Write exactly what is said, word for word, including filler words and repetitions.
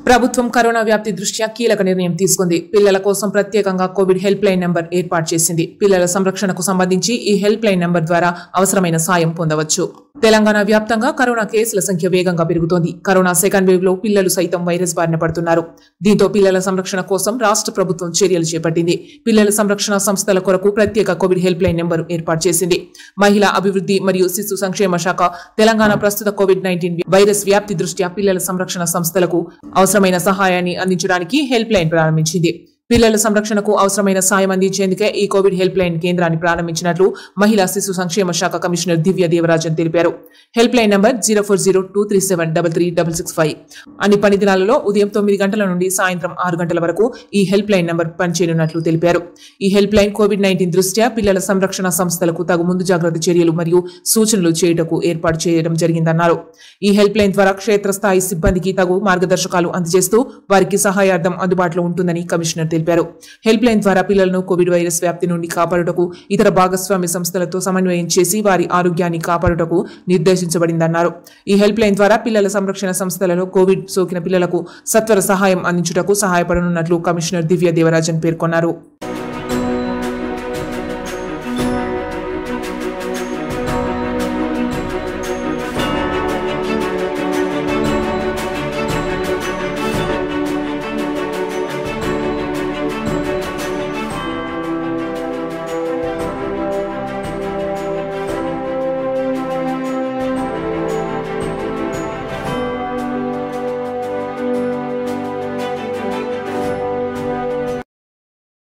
ప్రభుత్వం కరోనా వ్యాప్తి దృష్ట్యా కీలక నిర్ణయం తీసుకుంది. పిల్లల కోసం ప్రత్యేకంగా కోవిడ్ హెల్ప్ లైన్ నంబర్ ఏర్పాటు చేసింది. పిల్లల సంరక్షణకు సంబంధించి ఈ హెల్ప్ లైన్ నంబర్ ద్వారా అవసరమైన సాయం పొందవచ్చు. తెలంగాణ వ్యాప్తంగా కరోనా కేసుల సంఖ్య వేగంగా పెరుగుతోంది. కరోనా సెకండ్ వేవ్ లో పిల్లలు సైతం వైరస్ బారిన పడుతున్నారు. దీంతో పిల్లల సంరక్షణ కోసం రాష్ట్ర ప్రభుత్వం చర్యలు చేపట్టింది. పిల్లల సంరక్షణ సంస్థల కొరకు ప్రత్యేక కోవిడ్ హెల్ప్ లైన్ నంబర్ ఏర్పాటు చేసింది. మహిళా అభివృద్ధి మరియు శిశు సంక్షేమ శాఖ తెలంగాణ ప్రస్తుత కోవిడ్ నైన్టీన్ వైరస్ వ్యాప్తి దృష్ట్యా పిల్లల సంరక్షణ సంస్థలకు అవసరమైన సహాయాన్ని అందించడానికి హెల్ప్ లైన్ ప్రారంభించింది. పిల్లల సంరక్షణకు అవసరమైన సాయం అందించేందుకే ఈ కోవిడ్ హెల్ప్ లైన్ కేంద్రాన్ని ప్రారంభించినట్లు మహిళా శిశు సంక్షేమ శాఖ కమిషనర్ దివ్య దేవరాజన్ తెలిపారు. Help line number zero four zero two three seven double three double six five. అన్ని పని దినాలలో ఉదయం తొమ్మిది గంటల నుండి సాయంత్రం ఆరు గంటల వరకు ఈ హెల్ప్ లైన్ నంబర్ పనిచేయనున్నట్లు తెలిపారు. ఈ హెల్ప్ లైన్ కోవిడ్ నైన్టీన్ దృష్ట్యా పిల్లల సంరక్షణ సంస్థలకు తగు ముందు జాగ్రత్త చర్యలు మరియు సూచనలు చేయుటకు ఏర్పాటు చేయడం జరిగిందన్నారు. ఈ హెల్ప్ లైన్ ద్వారా క్షేత్రస్థాయి సిబ్బందికి తగు మార్గదర్శకాలు అందజేస్తూ వారికి సహాయార్థం అందుబాటులో ఉంటుందని కమిషనర్ తెలిపారు. హెల్ప్ లైన్ ద్వారా పిల్లలను కోవిడ్ వైరస్ వ్యాప్తి నుండి కాపాడుటకు ఇతర భాగస్వామ్య సంస్థలతో సమన్వయం చేసి వారి ఆరోగ్యాన్ని కాపాడుటకు నిర్దేశించబడిందన్నారు. ఈ హెల్ప్ లైన్ ద్వారా పిల్లల సంరక్షణ సంస్థలలో కోవిడ్ సోకిన పిల్లలకు సత్వర సహాయం అందించుటకు సహాయపడనున్నట్లు కమిషనర్ దివ్య దేవరాజన్ పేర్కొన్నారు.